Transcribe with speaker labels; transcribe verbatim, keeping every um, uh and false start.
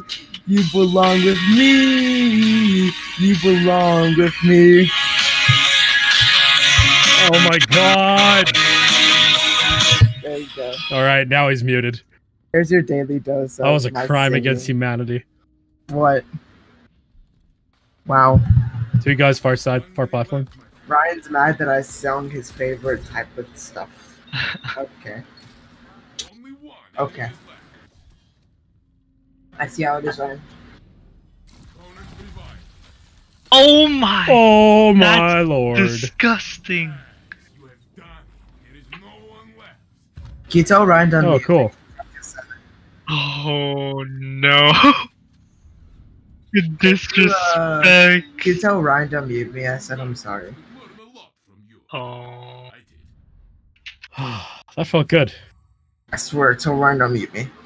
Speaker 1: You belong with me. You belong with me.
Speaker 2: Oh my god.
Speaker 1: There you go.
Speaker 2: All right, now he's muted.
Speaker 1: Here's your daily dose.
Speaker 2: That was a
Speaker 1: my
Speaker 2: crime
Speaker 1: singing.
Speaker 2: against humanity.
Speaker 1: What? Wow.
Speaker 2: Two guys far side, far platform.
Speaker 1: Ryan's mad that I sung his favorite type of stuff. Okay. Okay. I see how it is, Ryan.
Speaker 3: Oh my!
Speaker 2: Oh my
Speaker 3: That's
Speaker 2: lord!
Speaker 3: Disgusting.
Speaker 1: Can you tell Ryan done?
Speaker 2: Oh, cool.
Speaker 3: Oh no! Disrespect.
Speaker 1: Uh, can you tell Ryan to mute me? I said I'm sorry.
Speaker 3: Oh.
Speaker 2: That felt good.
Speaker 1: I swear, tell Ryan to mute me.